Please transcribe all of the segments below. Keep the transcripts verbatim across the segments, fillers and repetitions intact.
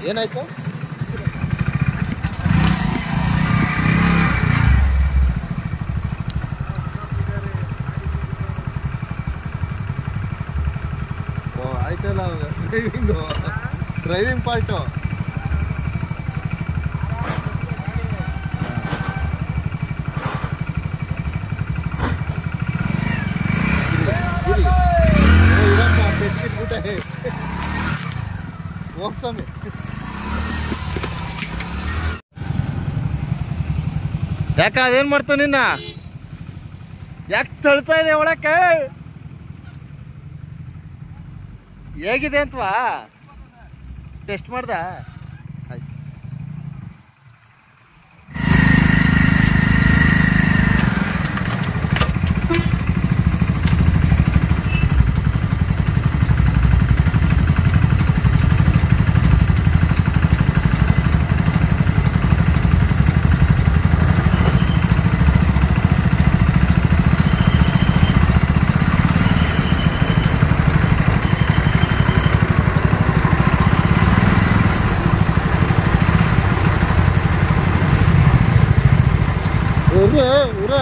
ಏನಾಯ್ತು? ಓ ಆಯ್ತಲ್ಲ driving driving part. ಹೋಗ್ಸಮಿ ಯಾಕ ಅದೇನ್ ಮಾಡ್ತಾವ ನಿನ್ನ? ಯಾಕೆ ತಳ್ತಾ ಇದೆ ಒಳಕ್ಕೆ? ಹೇಗಿದೆ ಅಂತವಾ ಟೆಸ್ಟ್ ಮಾಡ್ದ? ಆಯ್ತು. Ure, ure.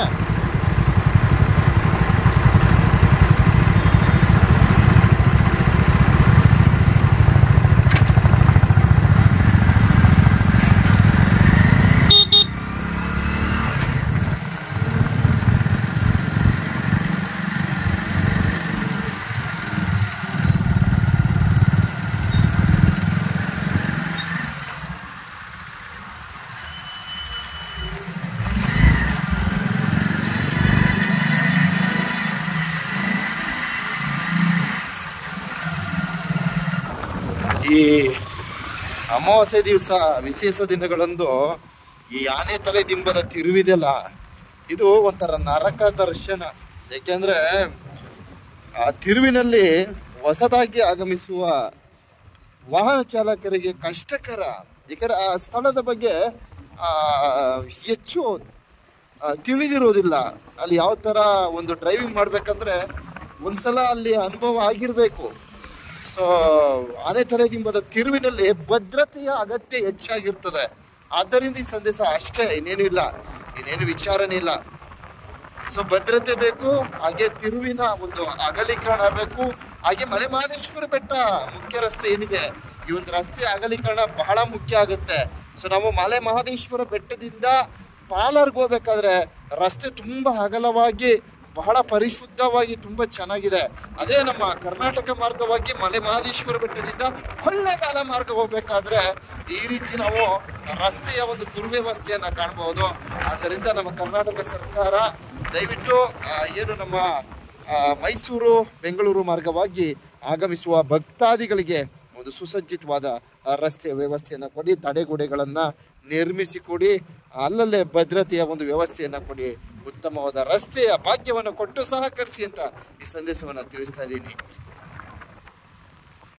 ಈ ಅಮಾವಾಸ್ಯೆ ದಿವಸ ವಿಶೇಷ ದಿನಗಳಂದು ಈ ಆನೆ ತಲೆ ದಿಂಬದ ತಿರುವಿದೆಯಲ್ಲ, ಇದು ಒಂಥರ ನರಕ ದರ್ಶನ. ಏಕೆಂದರೆ ಆ ತಿರುವಿನಲ್ಲಿ ಹೊಸದಾಗಿ ಆಗಮಿಸುವ ವಾಹನ ಚಾಲಕರಿಗೆ ಕಷ್ಟಕರ. ಏಕೆಂದರೆ ಆ ಸ್ಥಳದ ಬಗ್ಗೆ ಹೆಚ್ಚು ತಿಳಿದಿರೋದಿಲ್ಲ. ಅಲ್ಲಿ ಯಾವ ಥರ ಒಂದು ಡ್ರೈವಿಂಗ್ ಮಾಡಬೇಕಂದ್ರೆ ಒಂದ್ಸಲ ಅಲ್ಲಿ ಅನುಭವ ಆಗಿರಬೇಕು. ಸೊ ಆನೆ ತಲೆ ದಿಂಬದ ತಿರುವಿನಲ್ಲಿ ಭದ್ರತೆಯ ಅಗತ್ಯ ಹೆಚ್ಚಾಗಿರ್ತದೆ. ಆದ್ದರಿಂದ ಈ ಸಂದೇಶ ಅಷ್ಟೇ, ಇನ್ನೇನು ಇಲ್ಲ, ಇನ್ನೇನು ವಿಚಾರನೇ ಇಲ್ಲ. ಸೊ ಭದ್ರತೆ ಬೇಕು, ಹಾಗೆ ತಿರುವಿನ ಒಂದು ಅಗಲೀಕರಣ ಬೇಕು, ಹಾಗೆ ಮಲೆ ಮಹದೇಶ್ವರ ಬೆಟ್ಟ ಮುಖ್ಯ ರಸ್ತೆ ಏನಿದೆ, ಈ ಒಂದು ರಸ್ತೆ ಅಗಲೀಕರಣ ಬಹಳ ಮುಖ್ಯ ಆಗುತ್ತೆ. ಸೊ ನಾವು ಮಲೆ ಮಹದೇಶ್ವರ ಬೆಟ್ಟದಿಂದ ಪಾಲಾರ್ಗೆ ಹೋಗ್ಬೇಕಾದ್ರೆ ರಸ್ತೆ ತುಂಬ ಅಗಲವಾಗಿ ಬಹಳ ಪರಿಶುದ್ಧವಾಗಿ ತುಂಬ ಚೆನ್ನಾಗಿದೆ. ಅದೇ ನಮ್ಮ ಕರ್ನಾಟಕ ಮಾರ್ಗವಾಗಿ ಮಲೆ ಮಹದೇಶ್ವರ ಬೆಟ್ಟದಿಂದ ಕೊಳ್ಳೇಗಾಲ ಮಾರ್ಗ ಹೋಗ್ಬೇಕಾದ್ರೆ ಈ ರೀತಿ ನಾವು ರಸ್ತೆಯ ಒಂದು ದುರ್ವ್ಯವಸ್ಥೆಯನ್ನು ಕಾಣಬಹುದು. ಆದ್ದರಿಂದ ನಮ್ಮ ಕರ್ನಾಟಕ ಸರ್ಕಾರ ದಯವಿಟ್ಟು ಏನು ನಮ್ಮ ಮೈಸೂರು ಬೆಂಗಳೂರು ಮಾರ್ಗವಾಗಿ ಆಗಮಿಸುವ ಭಕ್ತಾದಿಗಳಿಗೆ ಒಂದು ಸುಸಜ್ಜಿತವಾದ ರಸ್ತೆಯ ವ್ಯವಸ್ಥೆಯನ್ನು ಕೊಡಿ, ತಡೆಗೋಡೆಗಳನ್ನು ನಿರ್ಮಿಸಿಕೊಡಿ, ಅಲ್ಲಲ್ಲೇ ಭದ್ರತೆಯ ಒಂದು ವ್ಯವಸ್ಥೆಯನ್ನು ಕೊಡಿ, ಉತ್ತಮವಾದ ರಸ್ತೆಯ ಭಾಗ್ಯವನ್ನು ಕೊಟ್ಟು ಸಹಕರಿಸಿ ಅಂತ ಈ ಸಂದೇಶವನ್ನು ತಿಳಿಸ್ತಾ ಇದ್ದೀನಿ.